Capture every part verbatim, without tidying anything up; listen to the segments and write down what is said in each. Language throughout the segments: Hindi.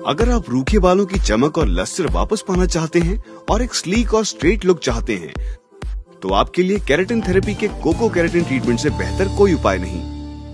अगर आप रूखे बालों की चमक और लस्टर वापस पाना चाहते हैं और एक स्लीक और स्ट्रेट लुक चाहते हैं, तो आपके लिए केराटिन थेरेपी के कोको केराटिन ट्रीटमेंट से बेहतर कोई उपाय नहीं।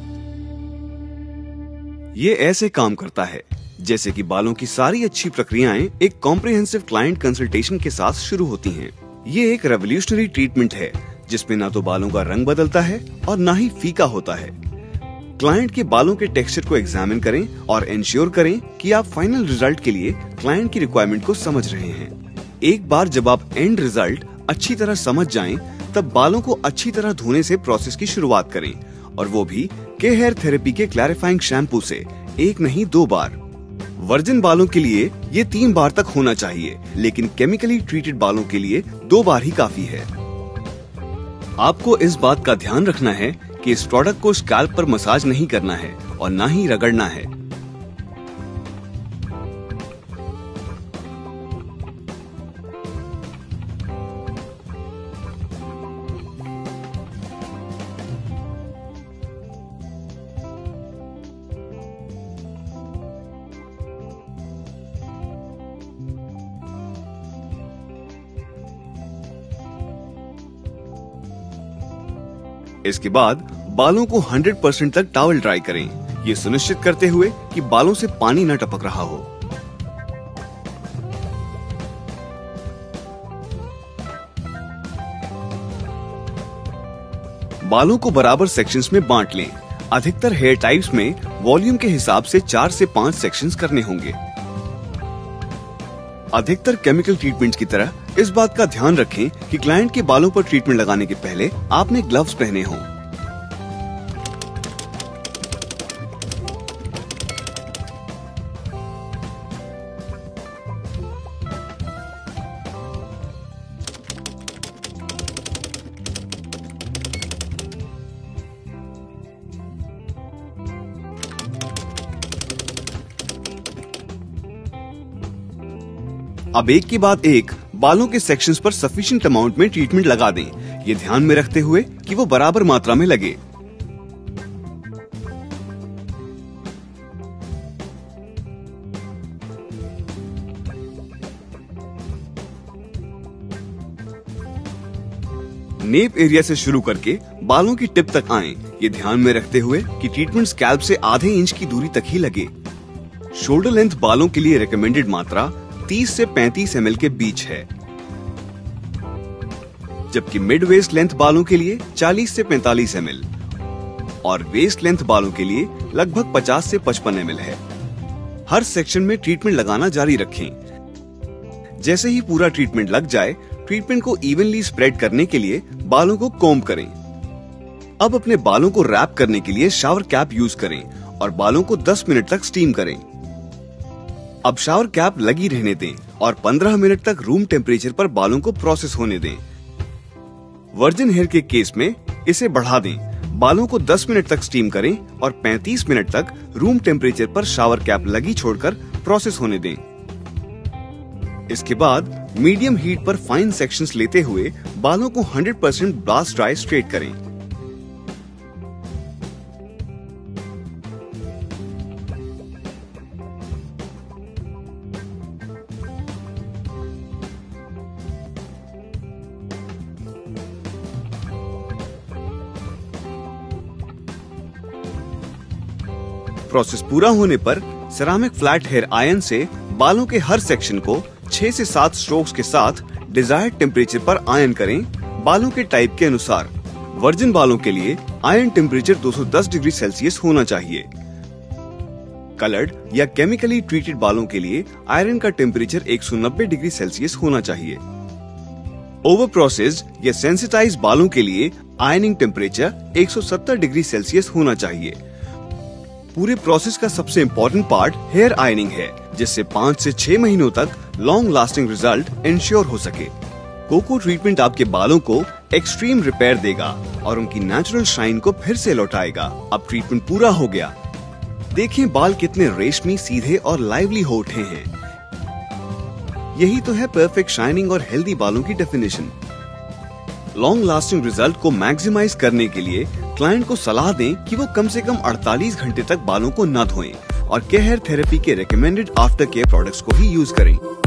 ये ऐसे काम करता है जैसे कि बालों की सारी अच्छी प्रक्रियाएं एक कॉम्प्रिहेंसिव क्लाइंट कंसल्टेशन के साथ शुरू होती हैं। ये एक रेवोल्यूशनरी ट्रीटमेंट है जिसमें ना तो बालों का रंग बदलता है और ना ही फीका होता है। क्लाइंट के बालों के टेक्सचर को एग्जामिन करें और इंश्योर करें कि आप फाइनल रिजल्ट के लिए क्लाइंट की रिक्वायरमेंट को समझ रहे हैं। एक बार जब आप एंड रिजल्ट अच्छी तरह समझ जाएं, तब बालों को अच्छी तरह धोने से प्रोसेस की शुरुआत करें, और वो भी के हेयर थेरेपी के क्लैरिफाइंग शैम्पू से एक नहीं दो बार। वर्जिन बालों के लिए ये तीन बार तक होना चाहिए, लेकिन केमिकली ट्रीटेड बालों के लिए दो बार ही काफी है। आपको इस बात का ध्यान रखना है कि इस प्रोडक्ट को स्कैल्प पर मसाज नहीं करना है और ना ही रगड़ना है। इसके बाद बालों को सौ परसेंट तक टॉवल ड्राई करें, ये सुनिश्चित करते हुए कि बालों से पानी न टपक रहा हो। बालों को बराबर सेक्शंस में बांट लें। अधिकतर हेयर टाइप्स में वॉल्यूम के हिसाब से चार से पांच सेक्शंस करने होंगे। अधिकतर केमिकल ट्रीटमेंट्स की तरह इस बात का ध्यान रखें कि क्लाइंट के बालों पर ट्रीटमेंट लगाने के पहले आपने ग्लव्स पहने हों। अब एक के बाद एक बालों के सेक्शंस पर सफिशिएंट अमाउंट में ट्रीटमेंट लगा दें, ये ध्यान में रखते हुए कि वो बराबर मात्रा में लगे। नेप एरिया से शुरू करके बालों की टिप तक आए, ये ध्यान में रखते हुए कि ट्रीटमेंट स्कैल्प से आधे इंच की दूरी तक ही लगे। शोल्डर लेंथ बालों के लिए रिकमेंडेड मात्रा तीस से पैंतीस एम एल के बीच है, जबकि मिड वेस्ट लेंथ बालों के लिए चालीस से पैंतालीस एम एल और वेस्ट लेंथ बालों के लिए लगभग पचास से पचपन एम एल है। हर सेक्शन में ट्रीटमेंट लगाना जारी रखें। जैसे ही पूरा ट्रीटमेंट लग जाए, ट्रीटमेंट को इवनली स्प्रेड करने के लिए बालों को कोम्ब करें। अब अपने बालों को रैप करने के लिए शावर कैप यूज करें और बालों को दस मिनट तक स्टीम करें। अब शावर कैप लगी रहने दें और पंद्रह मिनट तक रूम टेम्परेचर पर बालों को प्रोसेस होने दें। वर्जिन हेयर के केस में इसे बढ़ा दें। बालों को दस मिनट तक स्टीम करें और पैंतीस मिनट तक रूम टेम्परेचर पर शावर कैप लगी छोड़कर प्रोसेस होने दें। इसके बाद मीडियम हीट पर फाइन सेक्शंस लेते हुए बालों को सौ परसेंट ब्लास्ट ड्राई स्ट्रेट करें। प्रोसेस पूरा होने पर सेरामिक फ्लैट हेयर आयरन से बालों के हर सेक्शन को छह से सात स्ट्रोक्स के साथ डिजायर्ड टेम्परेचर पर आयरन करें, बालों के टाइप के अनुसार। वर्जिन बालों के लिए आयरन टेम्परेचर दो सौ दस डिग्री सेल्सियस होना चाहिए। कलर्ड या केमिकली ट्रीटेड बालों के लिए आयरन का टेम्परेचर एक सौ नब्बे डिग्री सेल्सियस होना चाहिए। ओवर प्रोसेस्ड या सेंसिटाइज बालों के लिए आयरनिंग टेम्परेचर एक सौ सत्तर डिग्री सेल्सियस होना चाहिए। पूरे प्रोसेस का सबसे इम्पोर्टेंट पार्ट हेयर आयरनिंग है, जिससे पाँच से छह महीनों तक लॉन्ग लास्टिंग रिजल्ट इंश्योर हो सके। कोको ट्रीटमेंट आपके बालों को एक्सट्रीम रिपेयर देगा और उनकी नेचुरल शाइन को फिर से लौटाएगा। अब ट्रीटमेंट पूरा हो गया। देखें बाल कितने रेशमी, सीधे और लाइवली हो उठे हैं। यही तो है परफेक्ट शाइनिंग और हेल्दी बालों की डेफिनेशन। लॉन्ग लास्टिंग रिजल्ट को मैक्सिमाइज करने के लिए क्लाइंट को सलाह दें कि वो कम से कम अड़तालीस घंटे तक बालों को न धोएं और के हेयर थेरेपी के रिकमेंडेड आफ्टर केयर प्रोडक्ट्स को ही यूज करें।